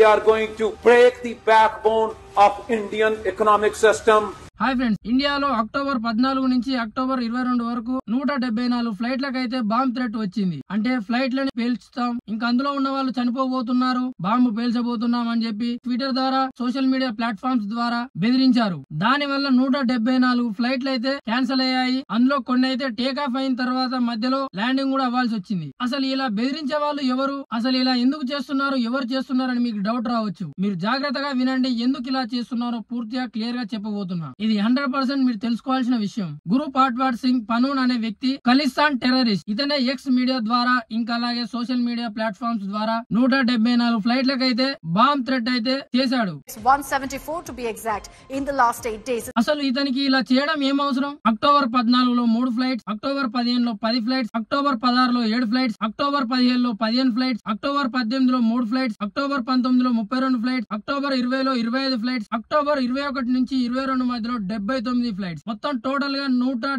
are going to break the backbone of Indian economic system. Hi friends, ఇండియాలో October 14 నుంచి October 22 వరకు 174 ఫ్లైట్లకైతే bomb threat వచ్చింది. అంటే ఫ్లైట్లని పేల్చుతాం, ఇంకా అందులో ఉన్న వాళ్ళు చనిపోబోతున్నారు, బాంబు పేల్చబోతున్నాం అని చెప్పి ట్విట్టర్ ద్వారా, సోషల్ మీడియా ప్లాట్ఫామ్స్ ద్వారా బెదిరించారు. దాని వల్ల 174 ఫ్లైట్లు అయితే క్యాన్సిల్ అయ్యాయి. అందులో కొన్ని అయితే టేక్ ఆఫ్ అయిన తర్వాత మధ్యలో ల్యాండింగ్ కూడా అవ్వాల్సి వచ్చింది. అసలు ఇలా బెదిరించే వాళ్ళు ఎవరు, అసలు ఇలా ఎందుకు చేస్తున్నారు, ఎవరు చేస్తున్నారని మీకు డౌట్ రావచ్చు. మీరు జాగ్రత్తగా వినండి, ఎందుకు ఇలా చేస్తున్నారో పూర్తిగా క్లియర్ గా చెప్పబోతున్నా. ఇది 100% మీరు తెలుసుకోవాల్సిన విషయం. గurpatwantsinghpunnun అనే వ్యక్తి ఖలిస్తాన్ టెర్రరిస్ట్. ఇతనే ఎక్స్ మీడియా ద్వారా ఇంకా అలాగే సోషల్ మీడియా ప్లాట్ఫామ్స్ ద్వారా 174 ఫ్లైట్లకైతే బాంబ్ థ్రెట్ అయితే చేశాడు. 174 to be exact in the last 8 days. అసలు ఇతనికి ఇలా చేయడం ఏం అవసరం? అక్టోబర్ 14లో 3 ఫ్లైట్స్, అక్టోబర్ 15లో 10 ఫ్లైట్స్, అక్టోబర్ 16లో 7 ఫ్లైట్స్, అక్టోబర్ 17లో 15 ఫ్లైట్స్, అక్టోబర్ 18లో 3 ఫ్లైట్స్, అక్టోబర్ 19లో 32 ఫ్లైట్స్, అక్టోబర్ 20లో 25 ఫ్లైట్స్, అక్టోబర్ 21 నుంచి 22 మధ్యలో 79 ఫ్లైట్స్, మొత్తం టోటల్ గా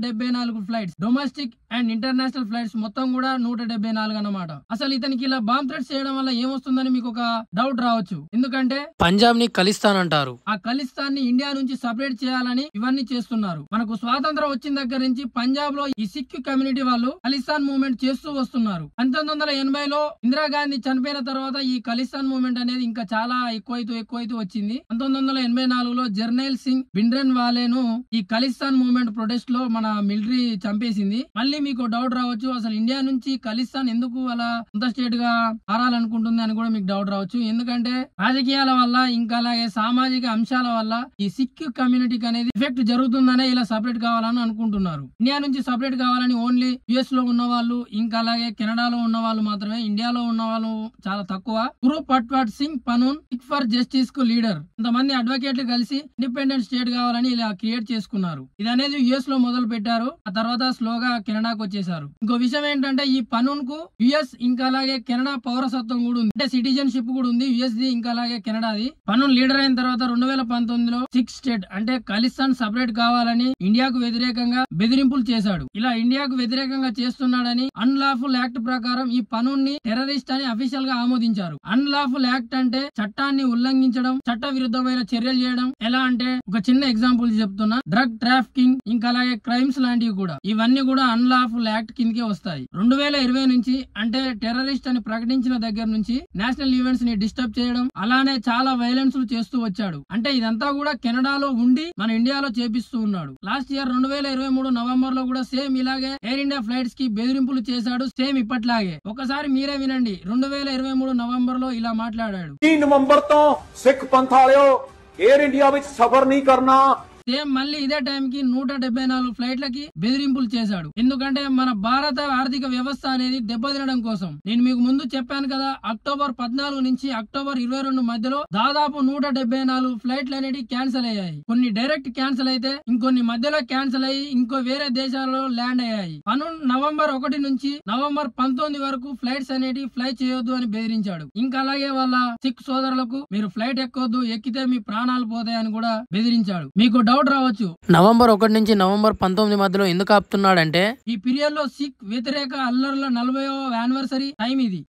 174 flights, domestic and international flights మొత్తం కూడా 174 అన్నమాట. అసలు ఇతనికి ఇలా బాంబ్ థ్రెట్స్ చేయడం వల్ల ఏమొస్తుందని మీకు ఒక డౌట్ రావచ్చు. ఎందుకంటే పంజాబ్ ని ఖలిస్తాన్ అంటారు. ఆ ఖలిస్తాన్ ని ఇండియా నుంచి సపరేట్ చేయాలని ఇవన్నీ చేస్తున్నారు. మనకు స్వాతంత్రం వచ్చిన దగ్గర నుంచి పంజాబ్ లో ఈ సిక్ కమ్యూనిటీ వాళ్ళు ఖలిస్తాన్ మూవ్మెంట్ చేస్తూ వస్తున్నారు. 1980లో ఇందిరాగాంధీ చనిపోయిన తర్వాత ఈ ఖలిస్తాన్ మూవ్మెంట్ అనేది ఇంకా చాలా ఎక్కువైతూ వచ్చింది. 1984లో జర్నైల్ సింగ్ బిండ్రెన్ వాలేను ఈ ఖలిస్తాన్ మూవ్మెంట్ ప్రొటెస్ట్ లో మన మిలిటరీ చంపేసింది. మళ్ళీ మీకు డౌట్ రావచ్చు, అసలు ఇండియా నుంచి ఖలిస్తాన్ ఎందుకు అలా అంత స్టేట్ గా మారాలనుకుంటుంది అని కూడా మీకు డౌట్ రావచ్చు. ఎందుకంటే రాజకీయాల వల్ల ఇంకా అలాగే సామాజిక అంశాల వల్ల ఈ సిక్ కమ్యూనిటీకి అనేది ఎఫెక్ట్ జరుగుతుందనే ఇలా సపరేట్ కావాలని అనుకుంటున్నారు. ఇండియా నుంచి సపరేట్ కావాలని ఓన్లీ యుఎస్ లో ఉన్న వాళ్ళు ఇంకా అలాగే కెనడాలో ఉన్న వాళ్ళు మాత్రమే, ఇండియాలో ఉన్న వాళ్ళు చాలా తక్కువ. gurpatwantsinghpunnun ఫర్ జస్టిస్ కు లీడర్, కొంతమంది అడ్వకేట్లు కలిసి ఇండిపెండెంట్ స్టేట్ కావాలని ఇలా క్రియేట్ చేసుకున్నారు. ఇది అనేది యుఎస్ లో మొదలు పెట్టారు, ఆ తర్వాత స్లోగా కెనడాకు వచ్చేసారు. ఇంకో విషయం ఏంటంటే ఈ పనున్ కు యుఎస్ ఇంకా అలాగే కెనడా పౌరసత్వం కూడా ఉంది, అంటే సిటిజన్షిప్ కూడా ఉంది యుఎస్ ది ఇంకా అలాగే కెనడాది. పనున్ లీడర్ అయిన తర్వాత 2019లో 6 స్టేట్ అంటే ఖలిస్తాన్ సపరేట్ కావాలని ఇండియాకు వ్యతిరేకంగా బెదిరింపులు చేశాడు. ఇలా ఇండియాకు వ్యతిరేకంగా చేస్తున్నాడని అన్లాఫుల్ యాక్ట్ ప్రకారం ఈ పనున్ ని టెర్రరిస్ట్ అని అఫీషియల్ గా ఆమోదించారు. అన్లాఫుల్ యాక్ట్ అంటే చట్టాన్ని ఉల్లంఘించడం, చట్ట విరుద్ధమైన చర్యలు చేయడం. ఎలా అంటే ఒక చిన్న ఎగ్జాంపుల్ చెప్తున్నా, డ్రగ్ ట్రాఫికింగ్ ఇంకా అలాగే క్రైమ్స్ లాంటివి కూడా, ఇవన్నీ కూడా అన్లాఫుల్ యాక్ట్ కిందకే వస్తాయి. 2020 నుంచి అంటే టెర్రరిస్ట్ అని ప్రకటించిన దగ్గర నుంచి నేషనల్ ఈవెంట్స్ ని డిస్టర్బ్ చేయడం, అలానే చాలా వైలెన్స్ చేస్తూ వచ్చాడు. అంటే ఇదంతా కూడా కెనడాలో ఉండి మన ఇండియాలో చేపిస్తూ ఉన్నాడు. లాస్ట్ ఇయర్ 2023 నవంబర్ లో కూడా సేమ్ ఇలాగే ఎయిర్ ఇండియా ఫ్లైట్స్ కి బెదిరింపులు చేశాడు, సేమ్ ఇప్పట్లాగే. ఒకసారి మీరే వినండి, 2023 నవంబర్ లో ఇలా మాట్లాడాడు. 3 नवंबर तो सिख पंथ वालियो एयर इंडिया विच सफर नहीं करना. సేమ్ మళ్ళీ ఇదే టైం కి 174 ఫ్లైట్లకి బెదిరింపులు చేశాడు. ఎందుకంటే మన భారత ఆర్థిక వ్యవస్థ అనేది దెబ్బతినడం కోసం. నేను మీకు ముందు చెప్పాను కదా, అక్టోబర్ 14 నుంచి అక్టోబర్ 22 మధ్యలో దాదాపు 174 ఫ్లైట్లు అనేవి క్యాన్సిల్ అయ్యాయి. కొన్ని డైరెక్ట్ క్యాన్సిల్ అయితే, ఇంకొన్ని మధ్యలో క్యాన్సిల్ అయ్యి ఇంకో వేరే దేశాలలో ల్యాండ్ అయ్యాయి. నవంబర్ 1 నుంచి నవంబర్ 19 వరకు ఫ్లైట్స్ అనేవి ఫ్లై చేయొద్దు అని బెదిరించాడు. ఇంకా అలాగే వాళ్ళ సిక్ సోదరులకు మీరు ఫ్లైట్ ఎక్కొద్దు, ఎక్కితే మీ ప్రాణాలు పోతాయని కూడా బెదిరించాడు. మీకు డౌట్ రావచ్చు, నవంబర్ 1 నుంచి నవంబర్ 19 మధ్యలో ఎందుకు ఆపుతున్నాడంటే ఈ పీరియడ్ లో సిక్ వ్యతిరేక అల్లర్ల 40వ యానివర్సరీ టైం ఇది.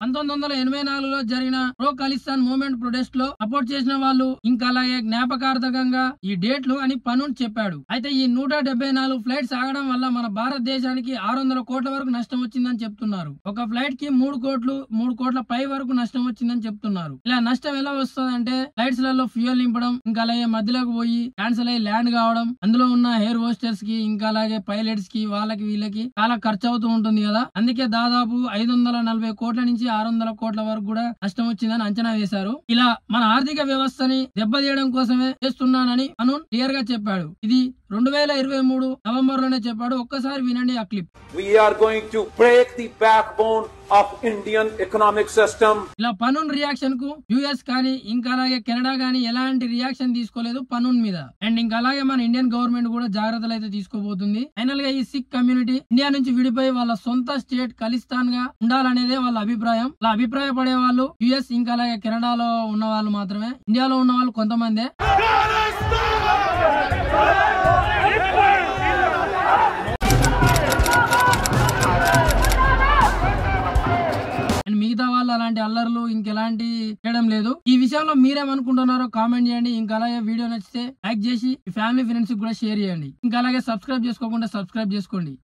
1984లో జరిగిన ప్రో ఖలిస్తాన్ మూవ్మెంట్ ప్రొటెస్ట్ లో సపోర్ట్ చేసిన వాళ్ళు ఇంకా అలాగే జ్ఞాపకార్థకంగా ఈ డేట్లు అని పనున్ చెప్పాడు. అయితే ఈ 174 ఫ్లైట్స్ ఆగడం వల్ల మన భారతదేశానికి 600 కోట్ల వరకు నష్టం వచ్చిందని చెప్తున్నారు. ఒక ఫ్లైట్ కి 3 కోట్ల పై వరకు నష్టం వచ్చిందని చెప్తున్నారు. ఇలా నష్టం ఎలా వస్తుందంటే ఫ్లైట్స్ లలో ఫ్యూయల్ నింపడం, ఇంకా అలాగే మధ్యలోకి పోయి క్యాన్సిల్ అయ్యి ల్యాండ్ కావడం, అందులో ఉన్న ఎయిర్ హోస్టర్స్ కి ఇంకా అలాగే పైలట్స్ కి వాళ్ళకి వీళ్ళకి చాలా ఖర్చు అవుతూ ఉంటుంది కదా. అందుకే దాదాపు 540 కోట్ల నుంచి 600 కోట్ల వరకు కూడా నష్టం వచ్చిందని అంచనా వేశారు. ఇలా మన ఆర్థిక వ్యవస్థని దెబ్బతీయడం కోసమే చేస్తున్నానని పనున్ క్లియర్ గా చెప్పాడు. ఇది 2023 నవంబర్ లోనే చెప్పాడు. ఒక్కసారి వినండి ఆ clip. We are going to break the backbone of Indian economic system. ఇలా పనున్ రియాక్షన్ కు యుఎస్ కానీ ఇంకా అలాగే కెనడా గానీ ఎలాంటి రియాక్షన్ తీసుకోలేదు పనున్ మీద. అండ్ ఇంకా అలాగే మన ఇండియన్ గవర్నమెంట్ కూడా జాగ్రత్తలు అయితే తీసుకోబోతుంది. ఫైనల్ గా ఈ సిక్ కమ్యూనిటీ ఇండియా నుంచి విడిపోయి వాళ్ళ సొంత స్టేట్ ఖలిస్తాన్ గా ఉండాలనేదే వాళ్ళ అభిప్రాయం. అలా అభిప్రాయపడే వాళ్ళు యుఎస్ ఇంకా అలాగే కెనడాలో ఉన్న వాళ్ళు మాత్రమే. ఇండియాలో ఉన్న వాళ్ళు కొంతమందే. మిగతా వాళ్ళు అలాంటి అల్లర్లు ఇంకెలాంటి చేయడం లేదు. ఈ విషయంలో మీరేమనుకుంటున్నారో కామెంట్ చేయండి. ఇంకా అలాగే వీడియో నచ్చితే లైక్ చేసి ఫ్యామిలీ ఫ్రెండ్స్ కూడా షేర్ చేయండి. ఇంకా అలాగే సబ్స్క్రైబ్ చేసుకోకుండా సబ్స్క్రైబ్ చేసుకోండి.